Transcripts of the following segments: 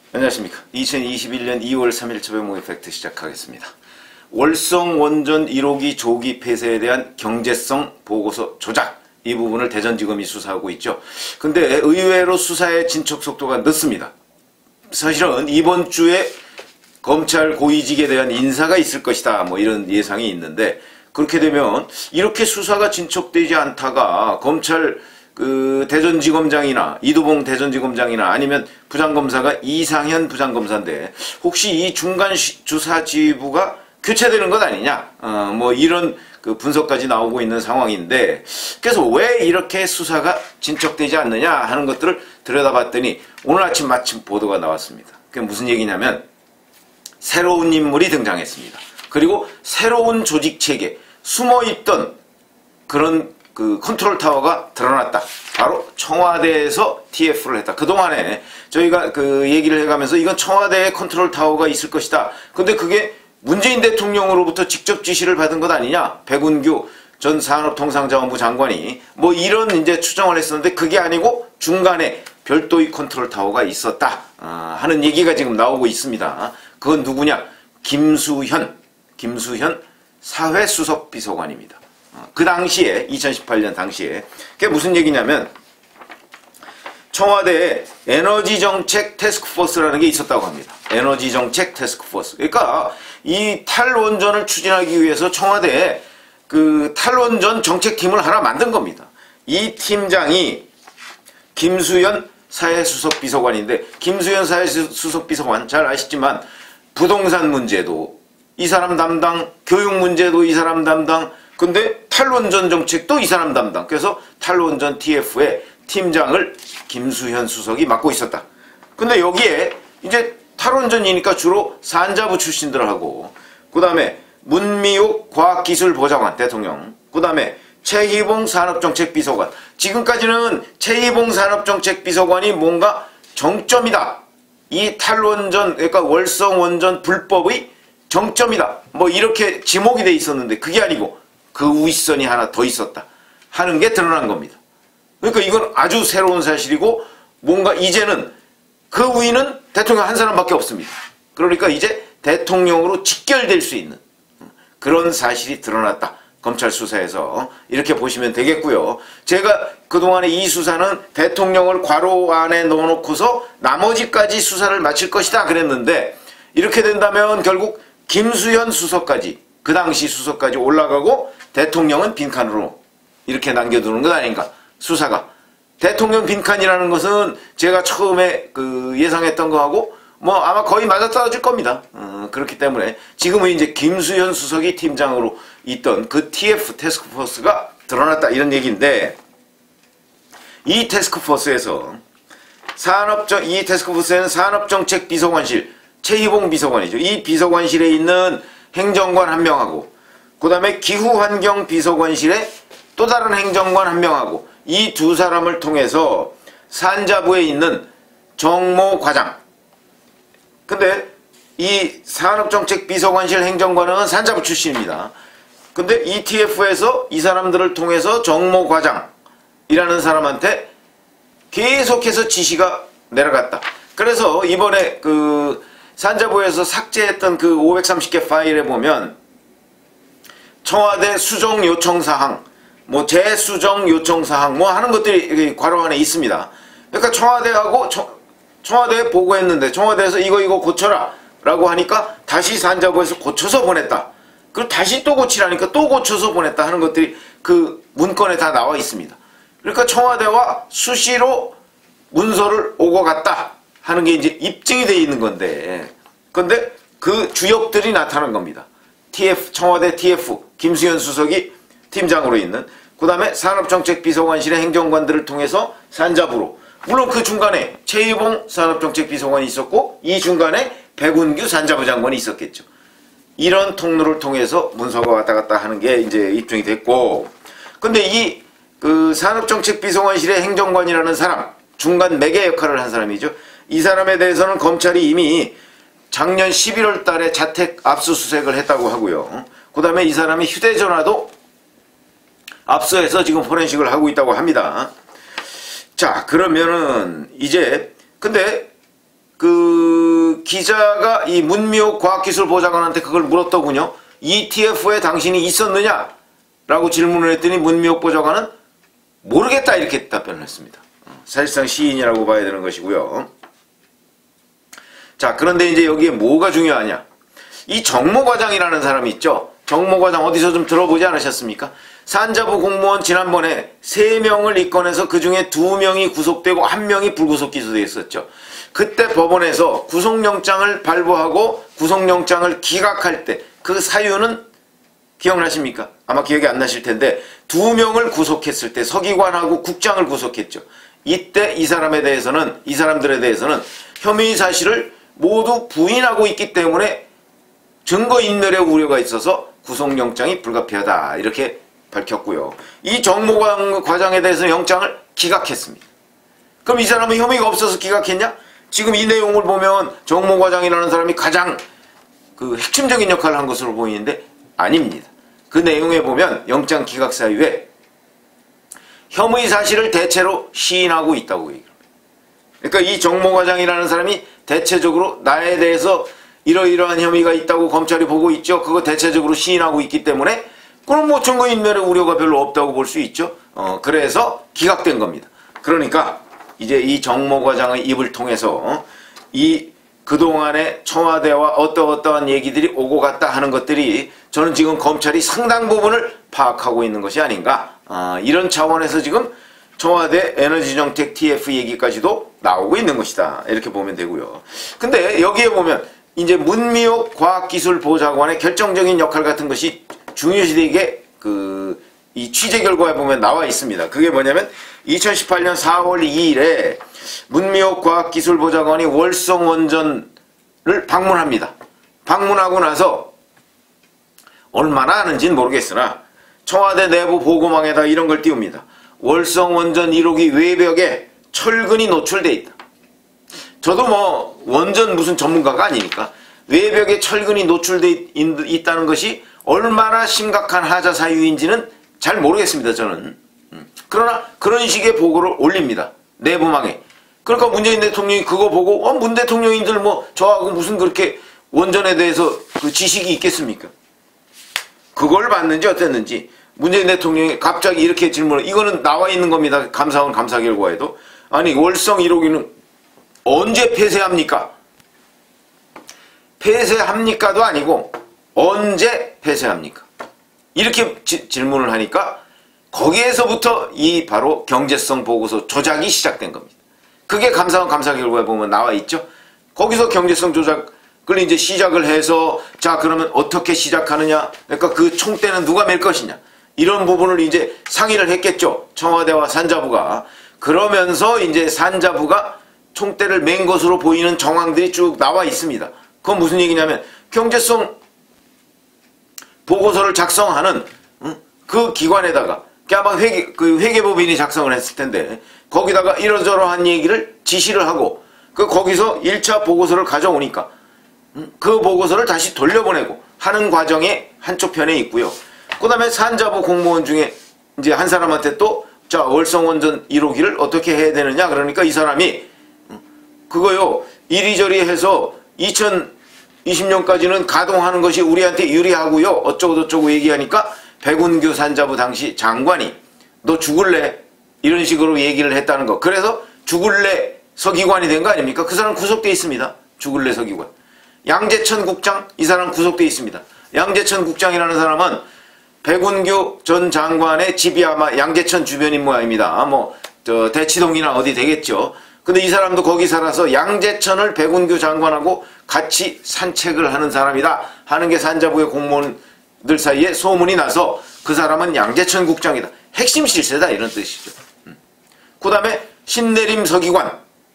안녕하십니까. 2021년 2월 3일 저병목의 팩트 시작하겠습니다. 월성 원전 1호기 조기 폐쇄에 대한 경제성 보고서 조작, 이 부분을 대전지검이 수사하고 있죠. 근데 의외로 수사의 진척 속도가 늦습니다. 사실은 이번 주에 검찰 고위직에 대한 인사가 있을 것이다, 뭐 이런 예상이 있는데, 그렇게 되면 이렇게 수사가 진척되지 않다가 검찰 대전지검장이나 이두봉 대전지검장이나 아니면 부장검사가 이상현 부장검사인데 혹시 이 중간 주사지부가 교체되는 것 아니냐, 뭐 이런 분석까지 나오고 있는 상황인데, 그래서 왜 이렇게 수사가 진척되지 않느냐 하는 것들을 들여다봤더니 오늘 아침 마침 보도가 나왔습니다. 그게 무슨 얘기냐면 새로운 인물이 등장했습니다. 그리고 새로운 조직체계, 숨어있던 그런 컨트롤 타워가 드러났다. 바로 청와대에서 TF를 했다. 그동안에 저희가 얘기를 해가면서 이건 청와대에 컨트롤 타워가 있을 것이다. 근데 그게 문재인 대통령으로부터 직접 지시를 받은 것 아니냐? 백운규 전 산업통상자원부 장관이 뭐 이런 이제 추정을 했었는데, 그게 아니고 중간에 별도의 컨트롤 타워가 있었다 하는 얘기가 지금 나오고 있습니다. 그건 누구냐? 김수현 사회수석 비서관입니다. 그 당시에 2018년 당시에 그게 무슨 얘기냐면 청와대에 에너지정책 태스크포스라는 게 있었다고 합니다. 에너지정책 태스크포스. 그러니까 이 탈원전을 추진하기 위해서 청와대에 탈원전 정책팀을 하나 만든 겁니다. 이 팀장이 김수현 사회수석 비서관인데, 김수현 사회수석 비서관 잘 아시지만 부동산 문제도 이 사람 담당, 교육 문제도 이 사람 담당, 근데 탈원전 정책도 이 사람 담당. 그래서 탈원전 TF의 팀장을 김수현 수석이 맡고 있었다. 근데 여기에 이제 탈원전이니까 주로 산자부 출신들하고, 그 다음에 문미옥 과학기술보좌관 대통령, 그 다음에 최희봉 산업정책비서관. 지금까지는 최희봉 산업정책비서관이 뭔가 정점이다. 이 탈원전, 그러니까 월성원전 불법의 정점이다. 뭐 이렇게 지목이 돼 있었는데, 그게 아니고 그 윗선이 하나 더 있었다 하는 게 드러난 겁니다. 그러니까 이건 아주 새로운 사실이고, 뭔가 이제는 그 위는 대통령 한 사람밖에 없습니다. 그러니까 이제 대통령으로 직결될 수 있는 그런 사실이 드러났다. 검찰 수사에서 이렇게 보시면 되겠고요. 제가 그동안에 이 수사는 대통령을 괄호 안에 넣어놓고서 나머지까지 수사를 마칠 것이다 그랬는데, 이렇게 된다면 결국 김수현 수석까지, 그 당시 수석까지 올라가고 대통령은 빈칸으로 이렇게 남겨두는 것 아닌가. 수사가 대통령 빈칸이라는 것은 제가 처음에 예상했던 거하고 뭐 아마 거의 맞아떨어질 겁니다. 그렇기 때문에 지금은 이제 김수현 수석이 팀장으로 있던 그 TF 태스크포스가 드러났다, 이런 얘기인데, 이 태스크포스에서 이 태스크포스에는 산업정책비서관실 최희봉 비서관이죠. 이 비서관실에 있는 행정관 한 명하고, 그 다음에 기후환경비서관실에 또 다른 행정관 한 명하고, 이 두 사람을 통해서 산자부에 있는 정모 과장. 근데 이 산업정책비서관실 행정관은 산자부 출신입니다. 근데 ETF에서 이 사람들을 통해서 정모 과장이라는 사람한테 계속해서 지시가 내려갔다. 그래서 이번에 산자부에서 삭제했던 530개 파일에 보면 청와대 수정 요청사항, 뭐 재수정 요청사항 뭐 하는 것들이 괄호 안에 있습니다. 그러니까 청와대에 보고했는데 청와대에서 이거 고쳐라 라고 하니까 다시 산자부에서 고쳐서 보냈다. 그리고 다시 또 고치라니까 또 고쳐서 보냈다 하는 것들이 그 문건에 다 나와 있습니다. 그러니까 청와대와 수시로 문서를 오고 갔다 하는 게 이제 입증이 되어 있는 건데, 근데 그 주역들이 나타난 겁니다. 청와대 TF 김수현 수석이 팀장으로 있는, 그 다음에 산업정책비서관실의 행정관들을 통해서 산자부로, 물론 그 중간에 최희봉 산업정책비서관이 있었고 이 중간에 백운규 산자부 장관이 있었겠죠. 이런 통로를 통해서 문서가 왔다 갔다 하는 게 이제 입증이 됐고, 근데 이 산업정책비서관실의 행정관이라는 사람, 중간 매개 역할을 한 사람이죠. 이 사람에 대해서는 검찰이 이미 작년 11월 달에 자택 압수수색을 했다고 하고요. 그 다음에 이 사람이 휴대전화도 압수해서 지금 포렌식을 하고 있다고 합니다. 자, 그러면은 이제 근데 기자가 이 문미옥 과학기술보좌관한테 그걸 물었더군요. ETF에 당신이 있었느냐? 라고 질문을 했더니 문미옥 보좌관은 모르겠다 이렇게 답변을 했습니다. 사실상 시인이라고 봐야 되는 것이고요. 자, 그런데 이제 여기에 뭐가 중요하냐? 이 정모과장이라는 사람이 있죠. 정모과장 어디서 좀 들어보지 않으셨습니까? 산자부 공무원 지난번에 3명을 입건해서 그 중에 2명이 구속되고 1명이 불구속 기소되어 있었죠. 그때 법원에서 구속영장을 발부하고 구속영장을 기각할 때 그 사유는 기억나십니까? 아마 기억이 안 나실 텐데 2명을 구속했을 때 서기관하고 국장을 구속했죠. 이때 이 사람들에 대해서는 혐의 사실을 모두 부인하고 있기 때문에 증거인멸의 우려가 있어서 구속영장이 불가피하다 이렇게 밝혔고요. 이 정모과장에 대해서 영장을 기각했습니다. 그럼 이 사람은 혐의가 없어서 기각했냐? 지금 이 내용을 보면 정모과장이라는 사람이 가장 그 핵심적인 역할을 한 것으로 보이는데 아닙니다. 그 내용에 보면 영장 기각 사유에 혐의 사실을 대체로 시인하고 있다고 얘기합니다. 그러니까 이 정모과장이라는 사람이 대체적으로 나에 대해서 이러이러한 혐의가 있다고 검찰이 보고 있죠. 그거 대체적으로 시인하고 있기 때문에 그럼 뭐 증거인멸의 우려가 별로 없다고 볼 수 있죠. 그래서 기각된 겁니다. 그러니까 이제 이 정모과장의 입을 통해서 이 그동안의 청와대와 어떠한 얘기들이 오고 갔다 하는 것들이 저는 지금 검찰이 상당 부분을 파악하고 있는 것이 아닌가, 이런 차원에서 지금 청와대 에너지정책 TF 얘기까지도 나오고 있는 것이다 이렇게 보면 되고요. 근데 여기에 보면 이제 문미옥 과학기술보좌관의 결정적인 역할 같은 것이 중요시되게 이 취재 결과에 보면 나와 있습니다. 그게 뭐냐면 2018년 4월 2일에 문미옥 과학기술보좌관이 월성 원전을 방문합니다. 방문하고 나서 얼마나 아는지는 모르겠으나 청와대 내부 보고망에다 이런 걸 띄웁니다. 월성 원전 1호기 외벽에 철근이 노출돼 있다. 저도 뭐 원전 무슨 전문가가 아니니까 외벽에 철근이 노출돼 있다는 것이 얼마나 심각한 하자 사유인지는 잘 모르겠습니다, 저는. 그러나 그런 식의 보고를 올립니다. 내부망에. 그러니까 문재인 대통령이 그거 보고 문 대통령인들 뭐 저하고 무슨 그렇게 원전에 대해서 그 지식이 있겠습니까? 그걸 봤는지 어땠는지 문재인 대통령이 갑자기 이렇게 질문을, 이거는 나와 있는 겁니다. 감사원 감사 결과에도. 아니 월성 1호기는 언제 폐쇄합니까? 폐쇄합니까도 아니고 언제 폐쇄합니까? 이렇게 질문을 하니까 거기에서부터 이 바로 경제성 보고서 조작이 시작된 겁니다. 그게 감사원 감사 결과에 보면 나와 있죠. 거기서 경제성 조작을 이제 시작을 해서 자 그러면 어떻게 시작하느냐, 그러니까 그 총대는 누가 맬 것이냐, 이런 부분을 이제 상의를 했겠죠. 청와대와 산자부가. 그러면서 이제 산자부가 총대를 맨 것으로 보이는 정황들이 쭉 나와 있습니다. 그건 무슨 얘기냐면 경제성 보고서를 작성하는 그 기관에다가 아마 회계법인이 작성을 했을 텐데 거기다가 이러저러한 얘기를 지시를 하고 거기서 1차 보고서를 가져오니까 그 보고서를 다시 돌려보내고 하는 과정에 한쪽 편에 있고요. 그 다음에 산자부 공무원 중에 이제 한 사람한테 또 자 월성원전 1호기를 어떻게 해야 되느냐, 그러니까 이 사람이 그거요 이리저리 해서 2020년까지는 가동하는 것이 우리한테 유리하고요 어쩌고저쩌고 얘기하니까 백운규 산자부 당시 장관이 너 죽을래? 이런 식으로 얘기를 했다는 거. 그래서 죽을래 서기관이 된 거 아닙니까? 그 사람 구속돼 있습니다. 죽을래 서기관. 양재천 국장, 이 사람 구속돼 있습니다. 양재천 국장이라는 사람은 백운규 전 장관의 집이 아마 양재천 주변인 모양입니다. 뭐 대치동이나 어디 되겠죠. 근데 이 사람도 거기 살아서 양재천을 백운규 장관하고 같이 산책을 하는 사람이다 하는 게 산자부의 공무원들 사이에 소문이 나서 그 사람은 양재천 국장이다. 핵심 실세다 이런 뜻이죠. 그 다음에 신내림 서기관.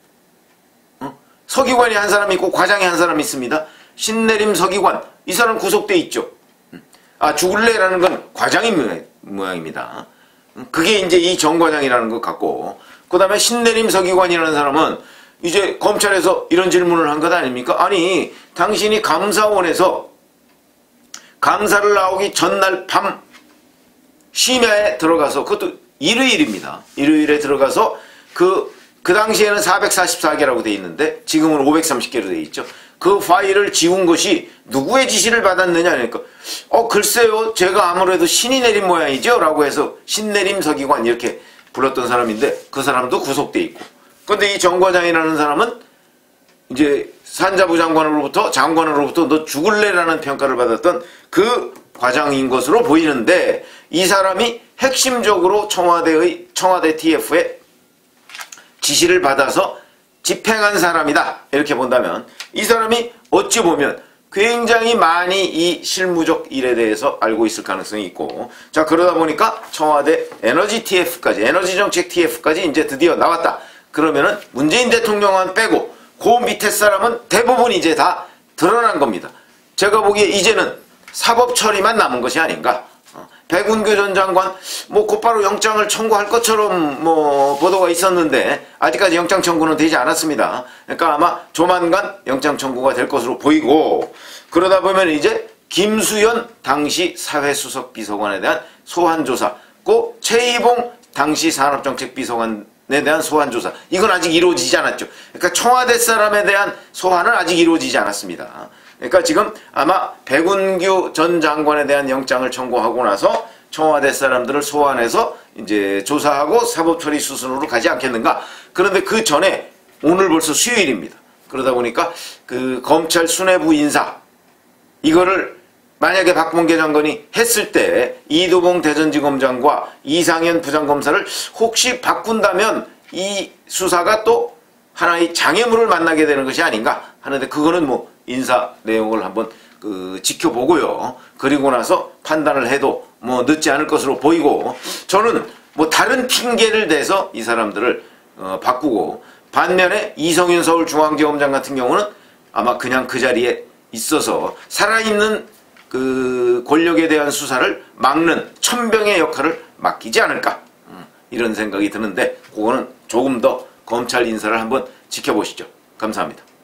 서기관이 한 사람 있고 과장이 한 사람 있습니다. 신내림 서기관. 이 사람 구속돼 있죠. 죽을래라는 건 과장인 모양입니다. 그게 이제 이 정과장이라는 것 같고, 그 다음에 신내림 서기관이라는 사람은 이제 검찰에서 이런 질문을 한 것 아닙니까? 아니 당신이 감사원에서 감사를 나오기 전날 밤 심야에 들어가서, 그것도 일요일입니다. 일요일에 들어가서 그 당시에는 444개라고 돼 있는데 지금은 530개로 돼 있죠. 그 파일을 지운 것이 누구의 지시를 받았느냐 하니까 글쎄요 제가 아무래도 신이 내린 모양이죠 라고 해서 신내림서기관 이렇게 불렀던 사람인데 그 사람도 구속돼 있고, 근데 이 정과장이라는 사람은 이제 산자부 장관으로부터 너 죽을래라는 평가를 받았던 그 과장인 것으로 보이는데, 이 사람이 핵심적으로 청와대 TF의 지시를 받아서 집행한 사람이다 이렇게 본다면, 이 사람이 어찌 보면 굉장히 많이 이 실무적 일에 대해서 알고 있을 가능성이 있고, 자 그러다 보니까 청와대 에너지정책 TF까지 이제 드디어 나왔다. 그러면은 문재인 대통령만 빼고 그 밑에 사람은 대부분 이제 다 드러난 겁니다. 제가 보기에 이제는 사법 처리만 남은 것이 아닌가. 백운교 전 장관 곧바로 영장을 청구할 것처럼 보도가 있었는데 아직까지 영장 청구는 되지 않았습니다. 그러니까 아마 조만간 영장 청구가 될 것으로 보이고, 그러다 보면 이제 김수현 당시 사회수석 비서관에 대한 소환조사, 꼭 최희봉 당시 산업정책비서관에 대한 소환조사, 이건 아직 이루어지지 않았죠. 그러니까 청와대 사람에 대한 소환은 아직 이루어지지 않았습니다. 그러니까 지금 아마 백운규 전 장관에 대한 영장을 청구하고 나서 청와대 사람들을 소환해서 이제 조사하고 사법처리 수순으로 가지 않겠는가. 그런데 그 전에 오늘 벌써 수요일입니다. 그러다 보니까 그 검찰 수뇌부 인사 이거를 만약에 박범계 장관이 했을 때 이두봉 대전지검장과 이상현 부장검사를 혹시 바꾼다면 이 수사가 또 하나의 장애물을 만나게 되는 것이 아닌가 하는데, 그거는 인사 내용을 한번 지켜보고요. 그리고 나서 판단을 해도 늦지 않을 것으로 보이고, 저는 다른 핑계를 대서 이 사람들을 바꾸고, 반면에 이성윤 서울중앙지검장 같은 경우는 아마 그냥 그 자리에 있어서 살아있는 그 권력에 대한 수사를 막는 천병의 역할을 맡기지 않을까, 이런 생각이 드는데, 그거는 조금 더 검찰 인사를 한번 지켜보시죠. 감사합니다.